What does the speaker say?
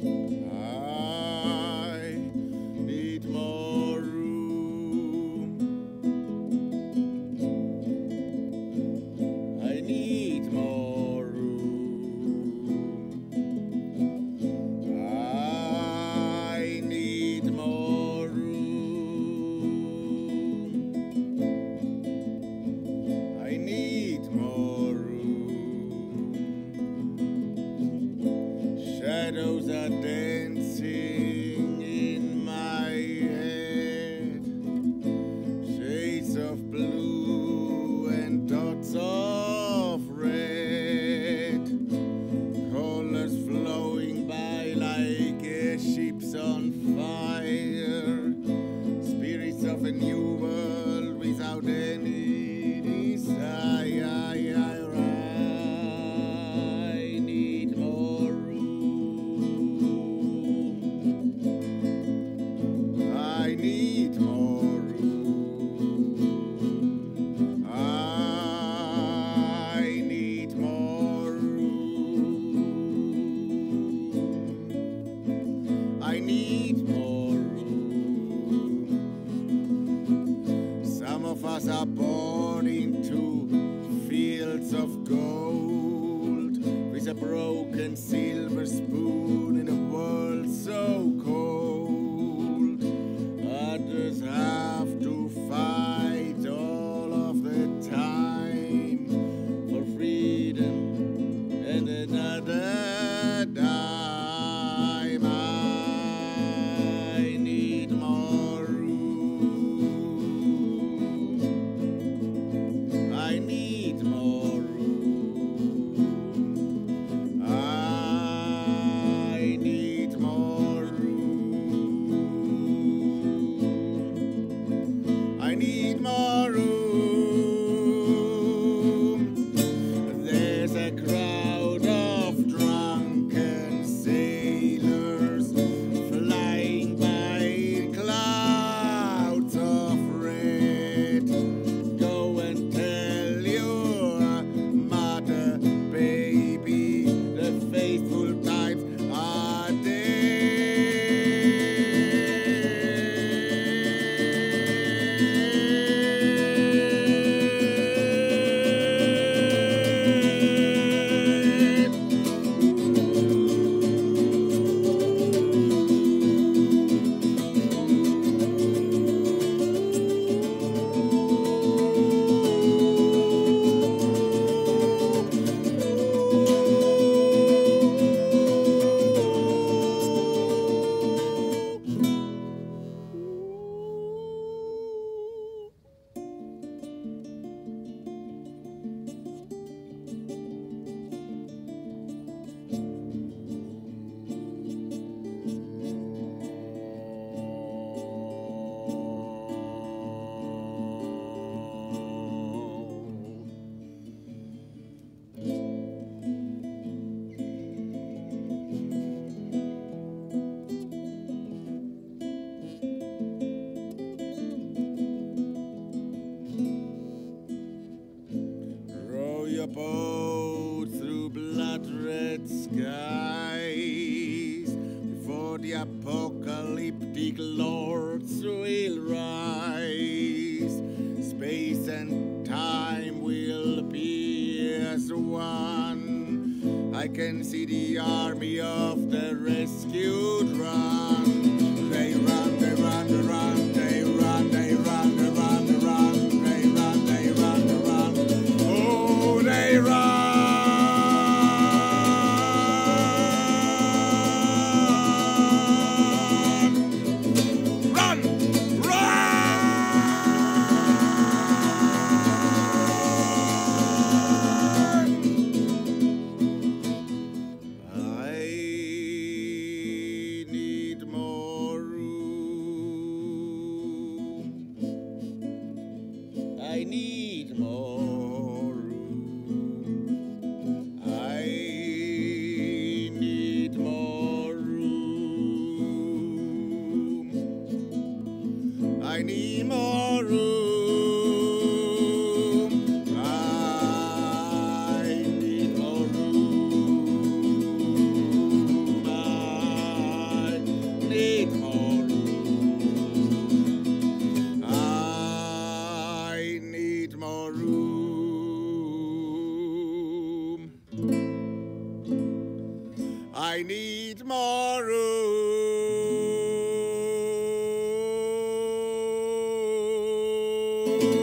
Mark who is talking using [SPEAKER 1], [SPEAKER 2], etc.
[SPEAKER 1] I need more room. I need more room. I need more room. I need more room. Shadows are dancing in my head, shades of blue and dots of red, colors flowing by like airships on fire, spirits of a new world without any desire. I need more room. I need more room. I need more room. I need more room. Some of us are born into fields of gold, with a broken silver spoon in a world so cold. Others have to fight all of the time for freedom and another dime. I need more room. I need more room. I need more room. I need more room. There's a crowd of drunken sailors flying by in clouds of red. Go and tell your mother, baby, the faithful times are row your boat through blood-red skies before the apocalyptic lords will rise. Space and time will be as one. I can see the army of the rescued run. They run, they run, they run, they run, they run, they run, they run, they run, they run, they run. Oh, they run. Run! Run! I need more room. I need more room. I need more room. I need more room. I need more room. more room. I need more room.